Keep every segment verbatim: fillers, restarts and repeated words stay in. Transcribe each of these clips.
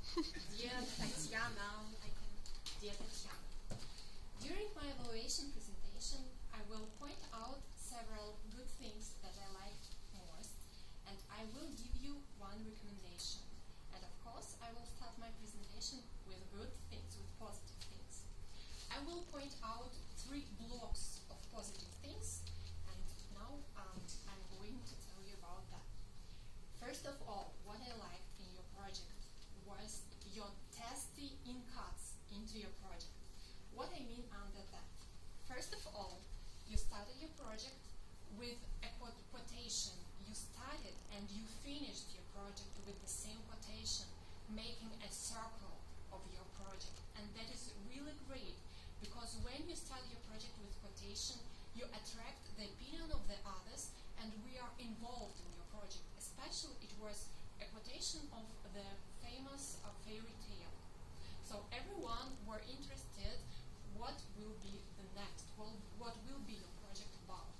Dear Tatiana, I can, dear Tatiana, during my evaluation presentation, I will point out several good things that I liked most, and I will give you one recommendation. And of course, I will start my presentation with good things, with positive things. I will point out three blocks of positive things, and now um, I'm going to tell you about that. First of all, what I liked in your project was your testy in-cuts into your project. What I mean under that? First of all, you started your project with a quote quotation. You started and you finished your project with the same quotation, making a circle of your project. And that is really great, because when you start your project with quotation, you attract the opinion of the others, and we are involved in your project. Especially it was a quotation of the famous uh, fairy tale. So everyone were interested what will be the next, well, what will be your project about.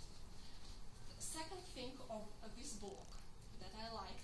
The second thing of uh, this block that I liked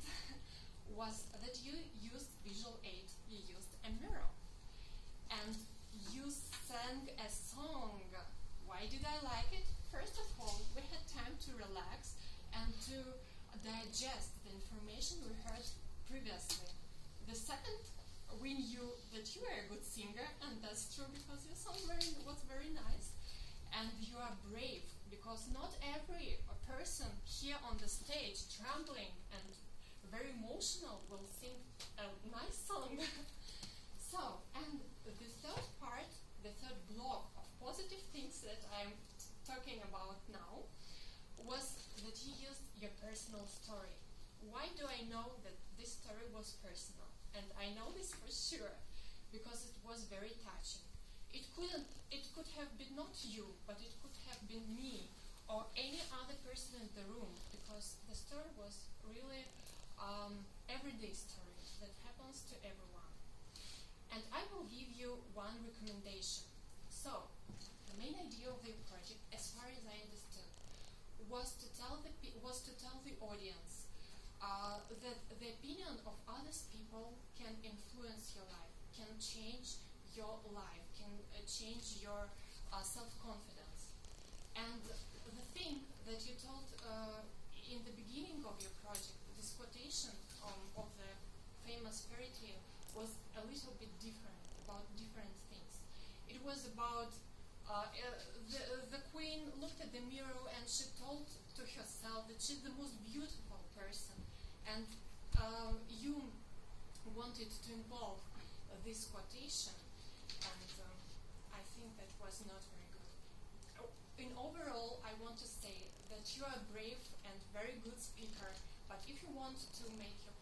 was that you used visual aid, you used a mirror. And you sang a song. Why did I like it? First of all, we had time to relax and to digest the information we heard previously. The second, we knew that you are a good singer, and that's true because your song very, was very nice. And you are brave, because not every person here on the stage, trembling and very emotional, will sing a nice song. So, and the third part, the third block of positive things that I'm talking about now, was that you used your personal story. Why do I know that this story was personal? And I know this for sure, because it was very touching. It couldn't, it could have been not you, but it could have been me, or any other person in the room, because the story was really um, everyday story that happens to everyone. And I will give you one recommendation. So, the main idea of the project, as far as I understood, was to tell the was to tell the audience uh, that the opinion of other people can influence your life, can change your life, can uh, change your uh, self-confidence. And the thing that you told uh, in the beginning of your project, this quotation um, of the famous fairy tale, was a little bit different, about different things. It was about uh, uh, the, the queen looked at the mirror and she told to herself that she's the most beautiful person, and uh, you wanted to involve uh, this quotation, and um, I think that was not very good. In overall, I want to say that you are a brave and very good speaker, but if you want to make your